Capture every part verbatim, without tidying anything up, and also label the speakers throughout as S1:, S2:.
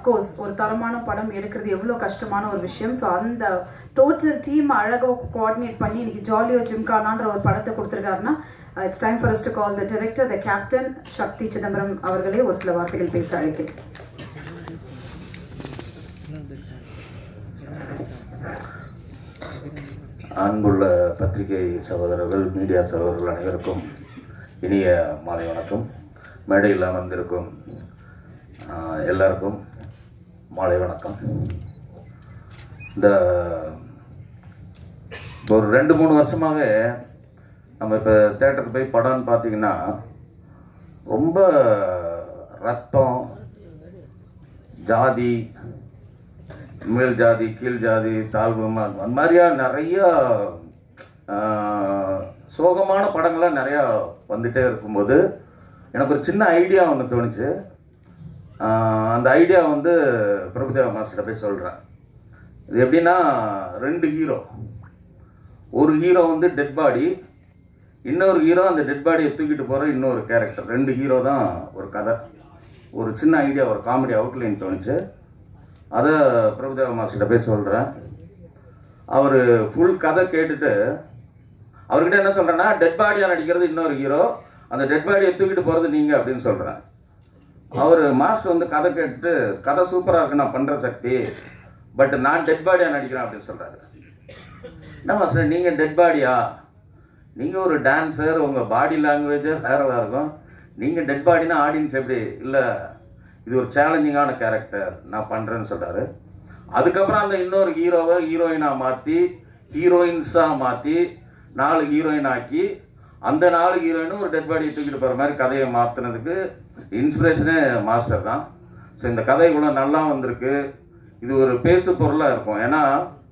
S1: Course ஒரு தரமான படம் எடுக்கிறது எவ்வளோ கஷ்டமான ஒரு விஷயம். ஸோ அந்த டோட்டல் டீம் அழகாக கோஆர்டினேட் பண்ணி இன்னைக்கு ஜாலியோ ஜிம்கானான்ற ஒரு படத்தை கொடுத்துருக்காருன்னா it's time for us to call the director the captain Sakthi Chidambaram அவர்களே ஒரு சில வார்த்தைகள் பேச அழைக்கிறேன்.
S2: அன்புள்ள பத்திரிகை சகோதரர்கள், மீடியா சகோதரர்கள் அனைவருக்கும் இனிய மாலை வணக்கம். மேடையில் அமர்ந்திருக்கும் எல்லாருக்கும் மாலை வணக்கம். இந்த ஒரு ரெண்டு மூணு வருஷமாகவே நம்ம இப்போ தேட்டருக்கு போய் படம்னு பார்த்தீங்கன்னா ரொம்ப ரத்தம், ஜாதி, மேல் ஜாதி, கீழ் ஜாதி, தாழ்வு, அந்த மாதிரியா நிறையா சோகமான படங்கள்லாம் நிறையா வந்துகிட்டே இருக்கும்போது எனக்கு ஒரு சின்ன ஐடியா ஒன்று தோணுச்சு. அந்த ஐடியா வந்து பிரபுதேவா மாஸ்டர்கிட்ட போய் சொல்கிறேன். இது எப்படின்னா, ரெண்டு ஹீரோ, ஒரு ஹீரோ வந்து டெட் பாடி, இன்னொரு ஹீரோ அந்த டெட் பாடியை தூக்கிட்டு போகிற இன்னொரு கேரக்டர். ரெண்டு ஹீரோ தான் ஒரு கதை. ஒரு சின்ன ஐடியா, ஒரு காமெடி அவுட்லைன் தோணுச்சு. அதை பிரபுதேவா மாஸ்டர்கிட்ட போய் சொல்கிறேன். அவர் ஃபுல் கதை கேட்டுட்டு அவர்கிட்ட என்ன சொல்கிறேன்னா, டெட் பாடியாக நடிக்கிறது இன்னொரு ஹீரோ, அந்த டெட் பாடியை தூக்கிட்டு போகிறது நீங்கள் அப்படின்னு சொல்கிறேன். அவர் மாஸ்டர் வந்து கதை கேட்டுட்டு, கதை சூப்பராக இருக்கு, நான் பண்ணுற சக்தி, பட் நான் டெட் பாடியாக நடிக்கிறேன் அப்படின்னு சொல்கிறாரு. என்ன மாஸ்டர், நீங்கள் டெட் பாடியா? நீங்கள் ஒரு டான்ஸர், உங்கள் பாடி லாங்குவேஜே வேறவா இருக்கும், நீங்கள் டெட் பாடினா ஆடியன்ஸ் எப்படி? இல்லை, இது ஒரு சேலஞ்சிங்கான கேரக்டர், நான் பண்ணுறேன்னு சொல்கிறாரு. அதுக்கப்புறம் அந்த இன்னொரு ஹீரோவை ஹீரோயினாக மாற்றி, ஹீரோயின்ஸாக மாற்றி, நாலு ஹீரோயின் ஆக்கி, அந்த நாலு ஹீரோயினும் ஒரு டெட் பாடியை தூக்கிட்டு போகிற மாதிரி கதையை மாற்றினதுக்கு இன்ஸ்பிரேஷனே மாஸ்டர் தான். ஸோ இந்த கதை இவ்வளோ நல்லா வந்திருக்கு. இது ஒரு பேசு பொருளாக இருக்கும். ஏன்னா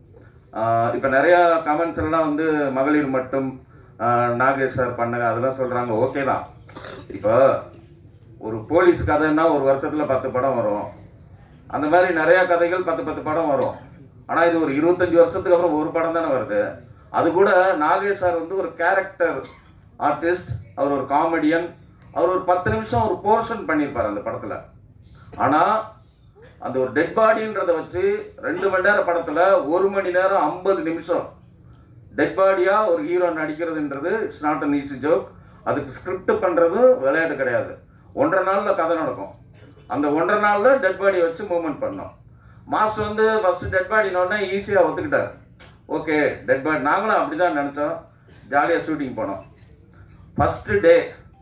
S2: இப்போ நிறையா கமெண்ட்ஸ் எல்லாம் வந்து மகளிர் மட்டும் நாகேஷ் சார் பண்ண அதெல்லாம் சொல்கிறாங்க, ஓகே தான். இப்போ ஒரு போலீஸ் கதைன்னா ஒரு வருஷத்தில் பத்து படம் வரும். அந்த மாதிரி நிறையா கதைகள் பத்து பத்து படம் வரும். ஆனால் இது ஒரு இருபத்தஞ்சி வருஷத்துக்கு அப்புறம் ஒரு படம் தானே வருது. அது கூட நாகேஷ் சார் வந்து ஒரு கேரக்டர் ஆர்டிஸ்ட், அவர் ஒரு காமெடியன், அவர் ஒரு பத்து நிமிஷம் ஒரு போர்ஷன் பண்ணியிருப்பார் அந்த படத்தில். ஆனால் அந்த ஒரு டெட் பாடின்றதை வச்சு ரெண்டு மணி நேரம் படத்தில் ஒரு மணி நேரம் ஐம்பது நிமிஷம் டெட் பாடியாக ஒரு ஹீரோ நடிக்கிறதுன்றது it's not an easy joke. அதுக்கு ஸ்கிரிப்ட் பண்ணுறது விளையாட்டு கிடையாது. ஒன்றரை நாளில் கதை நடக்கும். அந்த ஒன்றரை நாளில் டெட் பாடியை வச்சு மூவ்மெண்ட் பண்ணோம். மாஸ்டர் வந்து ஃபஸ்ட்டு டெட் பாடினோடனே ஈஸியாக ஒத்துக்கிட்டார். ஓகே, டெட் பாடி, நாங்களும் அப்படி தான் நினச்சோம். ஜாலியாக ஷூட்டிங் போனோம். ஃபஸ்ட்டு டே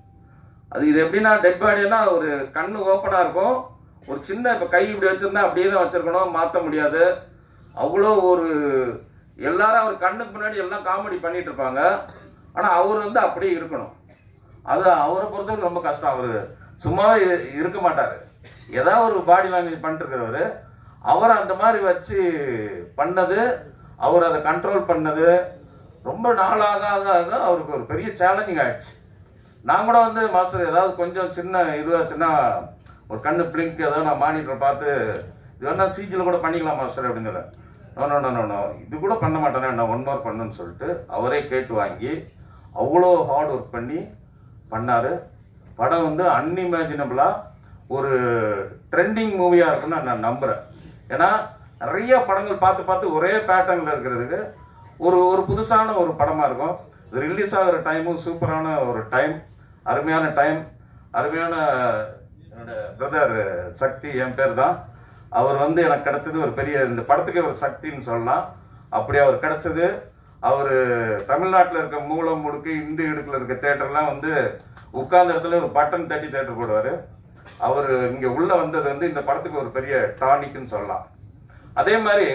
S2: அது இது எப்படின்னா, டெட் பாடினா ஒரு கண்ணு ஓப்பனாக இருக்கும், ஒரு சின்ன இப்போ கை இப்படி வச்சுருந்தா அப்படியே தான் வச்சுருக்கணும், மாற்ற முடியாது. அவ்வளோ ஒரு எல்லாரும் அவர் கண்ணுக்கு முன்னாடி எல்லாம் காமெடி பண்ணிகிட்டு இருப்பாங்க. ஆனால் அவர் வந்து அப்படியே இருக்கணும். அது அவரை பொறுத்தவரைக்கும் ரொம்ப கஷ்டம். அவர் சும்மாவே இருக்க மாட்டார், ஏதாவது ஒரு பாடி லாங்குவேஜ் பண்ணிட்டுருக்கிறவர். அவரை அந்த மாதிரி வச்சு பண்ணது, அவர் அதை கண்ட்ரோல் பண்ணது ரொம்ப நாளாக ஆக ஆக அவருக்கு ஒரு பெரிய சேலஞ்சிங் ஆகிடுச்சு. நான் கூட வந்து மாஸ்டர் ஏதாவது கொஞ்சம் சின்ன இதுவாச்சுன்னா ஒரு கண்ணு பிளிங்க் ஏதாவது நான் மானிட்டரை பார்த்து இது வேணா சிஜியில் கூட பண்ணிக்கலாம் மாஸ்டர் அப்படின்னு சொல்ல, நோ நோ நோ நோ இது கூட பண்ண மாட்டேனே, நான் ஒன் மோர் பண்ணுன்னு சொல்லிட்டு அவரே கேட்டு வாங்கி அவ்வளோ ஹார்ட் ஒர்க் பண்ணி பண்ணார். படம் வந்து அன்இமேஜினபிளாக ஒரு ட்ரெண்டிங் மூவியாக இருக்குன்னு நான் நம்புகிறேன். ஏன்னா நிறைய படங்கள் பார்த்து பார்த்து ஒரே பேட்டர்னில் இருக்கிறதுக்கு ஒரு ஒரு புதுசான ஒரு படமாக இருக்கும். இது ரிலீஸ் ஆகிற டைமும் சூப்பரான ஒரு டைம், அருமையான டைம். அருமையான என்னோட பிரதர் சக்தி, என் பேர் தான். அவர் வந்து எனக்கு கிடைச்சது ஒரு பெரிய, இந்த படத்துக்கு ஒரு சக்தின்னு சொல்லலாம். அப்படி அவர் கிடைச்சது. அவர் தமிழ்நாட்டில் இருக்க மூலம் முடுக்கு இந்து இடுக்கில் இருக்க தேட்டர்லாம் வந்து உட்கார்ந்த இடத்துல ஒரு பட்டன் தட்டி தேட்டர் போடுவார். அவர் இங்கே உள்ளே வந்தது வந்து இந்த படத்துக்கு ஒரு பெரிய டானிக்னு சொல்லலாம். அதே மாதிரி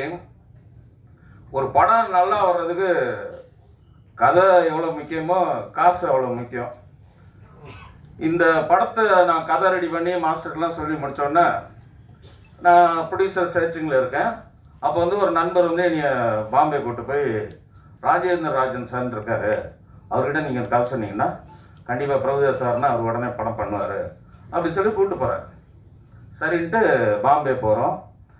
S2: ஒரு படம் நல்லா வர்றதுக்கு கதை எவ்வளோ முக்கியமோ காசு அவ்வளோ முக்கியம். இந்த படத்தை நான் கதை ரெடி பண்ணி மாஸ்டர்லாம் சொல்லி முடித்தோன்னே நான் ப்ரொடியூசர் சர்ச்சிங்கில் இருக்கேன். அப்போ வந்து ஒரு நண்பர் வந்து என்னை பாம்பே கூப்பிட்டு போய், ராஜேந்திர ராஜன் சார் இருக்காரு, அவர்கிட்ட நீங்கள் கதை சொன்னீங்கன்னா கண்டிப்பாக பிரபுதேவா சார்னா அவர் உடனே படம் பண்ணுவார் அப்படி சொல்லி கூப்பிட்டு போகிறார். சரின்ட்டு பாம்பே போகிறோம்.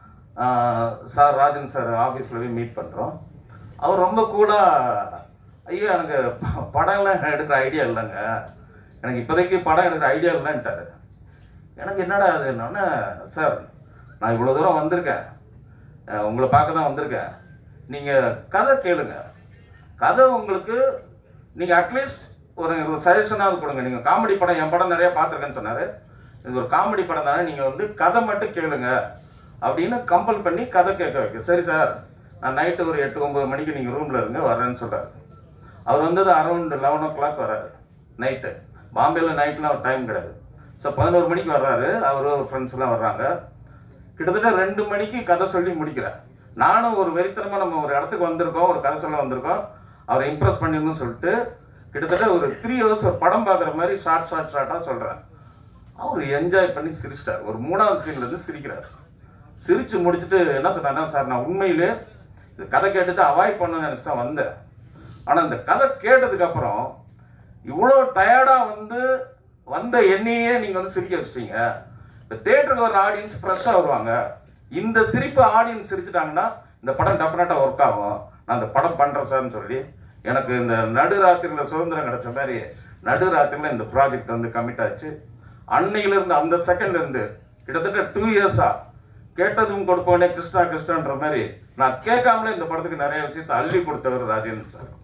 S2: சார் ராஜன் சார் ஆஃபீஸில் போய் மீட் பண்ணுறோம். அவர் ரொம்ப கூலாக, ஐயோ எனக்கு படம்லாம் எடுக்கிற ஐடியா இல்லைங்க, எனக்கு இப்போதைக்கு படம் எடுக்கிற ஐடியா இல்லைன்ட்டார். எனக்கு என்னடா அது என்னன்னா, சார் நான் இவ்வளோ தூரம் வந்திருக்கேன், உங்களை பார்க்க தான் வந்திருக்கேன், நீங்கள் கதை கேளுங்க. கதை உங்களுக்கு நீங்கள் அட்லீஸ்ட் ஒரு ஒரு சஜஷனாவது கொடுங்க. நீங்கள் காமெடி படம், என் படம் நிறைய பார்த்துருக்கேன்னு சொன்னார், இது ஒரு காமெடி படம் தானே, நீங்கள் வந்து கதை மட்டும் கேளுங்க அப்படின்னு கம்பல் பண்ணி கதை கேட்க வைக்க. சரி சார், நான் நைட்டு ஒரு எட்டு ஒம்பது மணிக்கு நீங்கள் ரூமில் இருங்க வர்றேன்னு சொல்கிறாரு. அவர் வந்தது அரௌண்ட் லெவன் ஓ கிளாக் வர்றாரு நைட்டு. பாம்பேயில் நைட்லாம் ஒரு டைம் கிடையாது. ஸோ பதினோரு மணிக்கு வர்றாரு, அவரு ஒரு ஃப்ரெண்ட்ஸ்லாம் வர்றாங்க. கிட்டத்தட்ட ரெண்டு மணிக்கு கதை சொல்லி முடிக்கிறேன். நானும் ஒரு வெறித்தனமாக நம்ம ஒரு இடத்துக்கு வந்திருக்கோம், ஒரு கதை சொல்ல வந்திருக்கோம், அவரை இம்ப்ரெஸ் பண்ணிடணும்னு சொல்லிட்டு கிட்டத்தட்ட ஒரு த்ரீ ஹவர்ஸ் ஒரு படம் பார்க்குற மாதிரி ஷார்ட் ஷார்ட் ஷார்ட்டாக சொல்கிறேன். அவர் என்ஜாய் பண்ணி சிரிச்சிட்டார். ஒரு மூணாவது சீன்லேருந்து சிரிக்கிறார். சிரித்து முடிச்சுட்டு என்ன சொன்னார்னா, சார் நான் உண்மையிலே இந்த கதை கேட்டுட்டு அவாய்ட் பண்ணணும்னு நினச்சி தான் வந்தேன், ஆனால் இந்த கதை கேட்டதுக்கப்புறம் இவ்வளோ டயர்டாக வந்து வந்த என்னையே நீங்கள் வந்து சிரிக்க வச்சிட்டீங்க. இப்போ தேட்டருக்கு வர ஆடியன்ஸ் ஃப்ரெஷ்ஷாக வருவாங்க, இந்த சிரிப்பு ஆடியன்ஸ் சிரிச்சிட்டாங்கன்னா இந்த படம் டெஃபினட்டாக ஒர்க் ஆகும், நான் இந்த படம் பண்ணுறேன் சார்னு சொல்லி எனக்கு இந்த நடுராத்திரியில் சுதந்திரம் கிடைச்ச மாதிரி நடுராத்திரியில் இந்த ப்ராஜெக்ட் வந்து கமிட் ஆச்சு. அன்னையிலேருந்து அந்த செகண்ட்லேருந்து கிட்டத்தட்ட டூ இயர்ஸாக கேட்டதும் கொடுப்போனே கிருஷ்ணா கிருஷ்ணான்ற மாதிரி நான் கேட்காமலே இந்த படத்துக்கு நிறைய விஷயத்தை அள்ளி கொடுத்தவர் ராஜேந்திரன் சார்.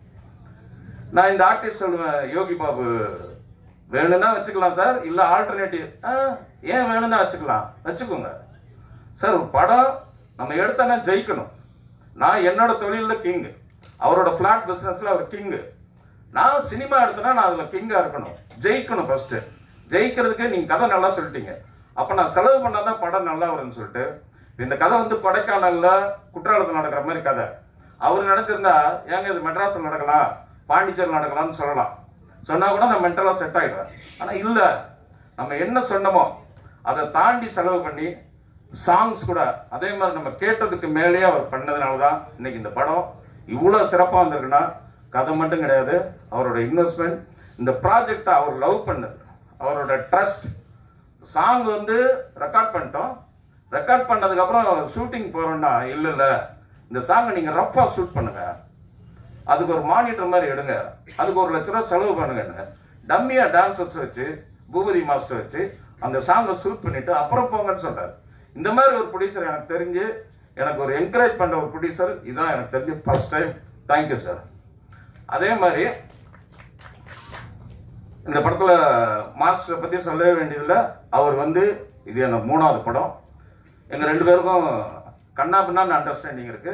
S2: நான் இந்த ஆர்டிஸ்ட் சொல்லுவேன், யோகி பாபு வேணும்னா வச்சுக்கலாம் சார், இல்லை ஆல்டர்னேட்டிவ் ஏன் வேணும்னா வச்சுக்கலாம், வச்சுக்கோங்க சார். ஒரு படம் நம்ம எடுத்தோன்னா ஜெயிக்கணும். நான் என்னோட தொழிலில் கிங்கு, அவரோட ஃப்ளாட் பிஸ்னஸில் அவர் கிங்கு. நான் சினிமா எடுத்தேன்னா நான் அதில் கிங்காக இருக்கணும், ஜெயிக்கணும் ஃபர்ஸ்ட்டு. ஜெயிக்கிறதுக்கு நீங்கள் கதை நல்லா சொல்லிட்டீங்க, அப்போ நான் செலவு பண்ணால் தான் படம் நல்லா வரும்னு சொல்லிட்டு இந்த கதை வந்து கொடைக்கானல்ல குற்றாலத்தில் நடக்கிற மாதிரி கதை. அவர் நினச்சிருந்தா ஏங்க இது மெட்ராஸில் நடக்கலாம், பாண்டிச்சேரி நடக்கலாம்னு சொல்லலாம், சொன்னால் கூட நான் மென்டலாக செட் ஆகிடுவேன். ஆனால் இல்லை, நம்ம என்ன சொன்னமோ அதை தாண்டி செலவு பண்ணி சாங்ஸ் கூட அதே மாதிரி நம்ம கேட்டதுக்கு மேலேயே அவர் பண்ணதுனால தான் இன்னைக்கு இந்த படம் இவ்வளோ சிறப்பாக வந்திருக்குன்னா கதை மட்டும் கிடையாது, அவரோட இன்வெஸ்ட்மெண்ட், இந்த ப்ராஜெக்டை அவர் லவ் பண்ணது, அவரோட ட்ரஸ்ட். சாங் வந்து ரெக்கார்ட் பண்ணிட்டோம், ரெக்கார்ட் பண்ணதுக்கப்புறம் ஷூட்டிங் போகிறோன்னா இல்லை இல்லை இந்த சாங்கை நீங்கள் ரஃப்பாக ஷூட் பண்ணுங்க, அதுக்கு ஒரு மானிட்டர் மாதிரி எடுங்க, அதுக்கு ஒரு லட்ச ரூபா செலவு பண்ணுங்க, டம்மியாக டான்சர்ஸ் வச்சு பூபதி மாஸ்டர் வச்சு அந்த சாங்கை ஷூட் பண்ணிட்டு அப்புறம் போங்கன்னு சொல்கிறார். இந்த மாதிரி ஒரு ப்ரொடியூசர் எனக்கு தெரிஞ்சு, எனக்கு ஒரு என்கரேஜ் பண்ணுற ஒரு ப்ரொடியூசர் இதான் எனக்கு தெரிஞ்சு ஃபர்ஸ்ட் டைம். Thank you sir. அதே மாதிரி இந்த படத்தில் மாஸ்டரை பற்றி சொல்லவே வேண்டியதில்லை, அவர் வந்து இது எனக்கு மூணாவது படம். எங்கள் ரெண்டு பேருக்கும் கண்ணா பின்னான்னு அண்டர்ஸ்டாண்டிங் இருக்கு.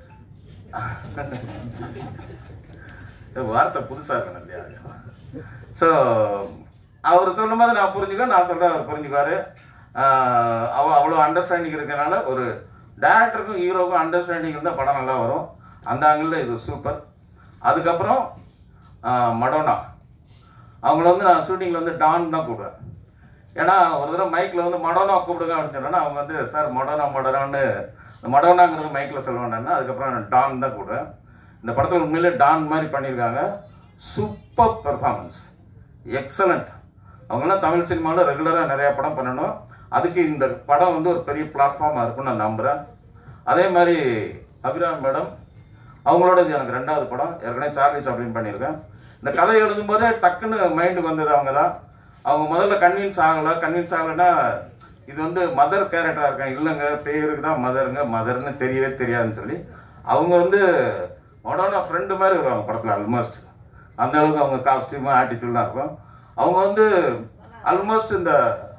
S2: வார்த்தை புதுசாக இருக்கணும் இல்லையா? ஸோ அவர் சொல்லும் போது நான் புரிஞ்சுக்க, நான் சொல்கிறேன் அவர் புரிஞ்சுக்காரு. அவ அவ்வளோ அண்டர்ஸ்டாண்டிங் இருக்கனால ஒரு டேரக்டருக்கும் ஹீரோக்கும் அண்டர்ஸ்டாண்டிங் இருந்தால் படம் நல்லா வரும். அந்த ஆங்கிளில் இது சூப்பர். அதுக்கப்புறம் மடோனா, அவங்கள வந்து நான் ஷூட்டிங்கில் வந்து டான் தான் கூப்பிடுவேன். ஏன்னா ஒரு தடவை மைக்கில் வந்து மடோனா கூப்பிடுங்க அப்படின்னு சொன்னோன்னா அவங்க வந்து சார் மடோனா மடோனான்னு மடோனாங்கிறது மைக்கில் சொல்லுவேன்னா அதுக்கப்புறம் நான் டான் தான் கூப்பிடுவேன். இந்த படத்தில் உண்மையிலே டான் மாதிரி பண்ணியிருக்காங்க. Super performance, excellent. அவங்களாம் தமிழ் சினிமாவில் ரெகுலராக நிறையா படம் பண்ணணும், அதுக்கு இந்த படம் வந்து ஒரு பெரிய பிளாட்ஃபார்மாக இருக்கும்னு நான் நம்புகிறேன். அதே மாதிரி அபிராமி மேடம், அவங்களோட இது எனக்கு ரெண்டாவது படம். ஏற்கனவே சார்லி சாப்ளின் பண்ணியிருக்கேன். இந்த கதை எழுதும்போதே டக்குன்னு மைண்டுக்கு வந்தது அவங்க தான். அவங்க முதல்ல கன்வின்ஸ் ஆகலை. கன்வின்ஸ் ஆகலைன்னா இது வந்து மதர் கேரக்டராக இருக்கேன், இல்லைங்க பேருக்கு தான் மதருங்க, மதர்னு தெரியவே தெரியாதுன்னு சொல்லி அவங்க வந்து மொடோனா ஃப்ரெண்டு மாதிரி வருவாங்க படத்தில். ஆல்மோஸ்ட் அந்த அளவுக்கு அவங்க காஸ்டியூமு ஆட்டிடியூட்லாம் இருக்கும். அவங்க வந்து ஆல்மோஸ்ட் இந்த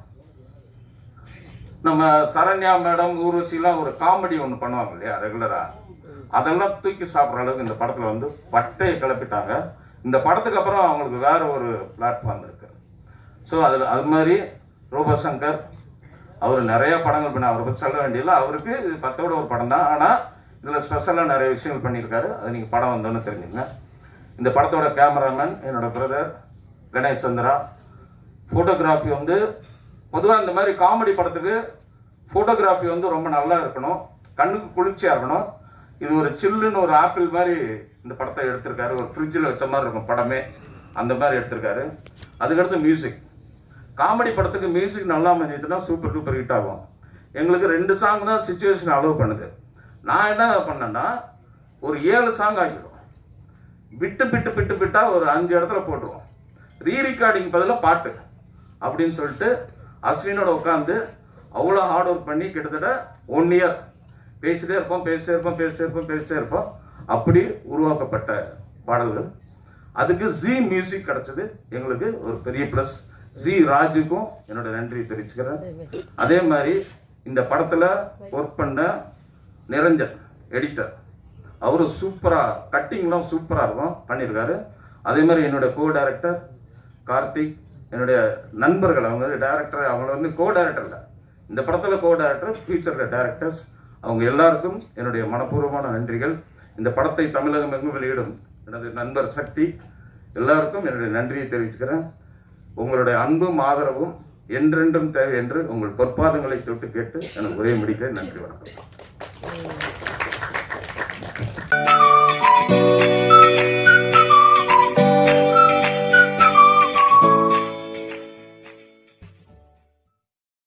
S2: நம்ம சரண்யா மேடம் ஊர்வசிலாம் ஒரு காமெடி ஒன்று பண்ணுவாங்க இல்லையா ரெகுலராக, அதெல்லாம் தூக்கி சாப்பிட்ற அளவுக்கு இந்த படத்தில் வந்து பட்டையை கிளப்பிட்டாங்க. இந்த படத்துக்கு அப்புறம் அவங்களுக்கு வேற ஒரு பிளாட்ஃபார்ம் இருக்கு. ஸோ அதில் அது மாதிரி ரூபசங்கர் அவர் நிறைய படங்கள் பண்ண, அவரை பற்றி சொல்ல வேண்டியதில்லை. அவருக்கு இது பத்தோட ஒரு படம் தான், ஆனால் இதில் ஸ்பெஷலாக நிறைய விஷயங்கள் பண்ணியிருக்காரு. அது நீங்கள் படம் வந்தோன்னு தெரிஞ்சுங்க. இந்த படத்தோட கேமராமேன் என்னோட பிரதர் கணேஷ் சந்திரா. ஃபோட்டோகிராஃபி வந்து பொதுவாக இந்த மாதிரி காமெடி படத்துக்கு ஃபோட்டோகிராஃபி வந்து ரொம்ப நல்லா இருக்கணும், கண்ணுக்கு குளிர்ச்சியாக இருக்கணும். இது ஒரு சில்லுன்னு ஒரு ஆப்பிள் மாதிரி இந்த படத்தை எடுத்திருக்காரு. ஒரு ஃப்ரிட்ஜில் வச்ச மாதிரி இருக்கும் படமே, அந்த மாதிரி எடுத்திருக்காரு. அதுக்கடுத்து மியூசிக். காமெடி படத்துக்கு மியூசிக் நல்லா அமைஞ்சிட்டுனா சூப்பர் டூப்பர் ஹிட் ஆகும். எங்களுக்கு ரெண்டு சாங் தான் சிச்சுவேஷன் அலோவ் பண்ணுது. நான் என்ன பண்ணேன்னா ஒரு ஏழு சாங் ஆகிடும், விட்டு பிட்டு பிட்டு பிட்டா ஒரு அஞ்சு இடத்துல போட்டுருவோம். ரீ ரெக்கார்டிங் பதிலாக பாட்டு அப்படின்னு சொல்லிட்டு அஸ்வினோட உட்காந்து அவ்வளோ ஹார்ட் ஒர்க் பண்ணி கிட்டத்தட்ட ஒன் இயர் பேசிட்டே இருப்போம் பேசிட்டே இருப்போம் பேசிட்டே இருப்போம் பேசிட்டே இருப்போம் அப்படி உருவாக்கப்பட்ட பாடல்கள். அதுக்கு ஜி மியூசிக் கிடைச்சது எங்களுக்கு ஒரு பெரிய ப்ளஸ். ஜி ராஜுக்கும் என்னோட நன்றி தெரிவிச்சுக்கிறேன். அதே மாதிரி இந்த படத்தில் ஒர்க் பண்ண நிரஞ்சன் எடிட்டர், அவரு சூப்பராக கட்டிங்லாம் சூப்பராக இருக்கும் பண்ணியிருக்காரு. அதே மாதிரி என்னுடைய கோ டைரக்டர் கார்த்திக், என்னுடைய நண்பர்கள், அவங்க டைரக்டர், அவங்கள வந்து கோ டைரக்டர் இல்லை, இந்த படத்தில் கோ டைரக்டர், ஃபியூச்சரில் டைரக்டர்ஸ், அவங்க எல்லாருக்கும் என்னுடைய மனப்பூர்வமான நன்றிகள். இந்த படத்தை தமிழகம் எங்கும் வெளியிடும் எனது நண்பர் சக்தி, எல்லாருக்கும் என்னுடைய நன்றியை தெரிவிச்சுக்கிறேன். உங்களுடைய அன்பும் ஆதரவும் என்றென்றும் தேவை என்று உங்கள் பொற்பாதங்களை தொட்டு கேட்டு எனக்கு உரையை முடிக்கிறேன். நன்றி, வணக்கம்.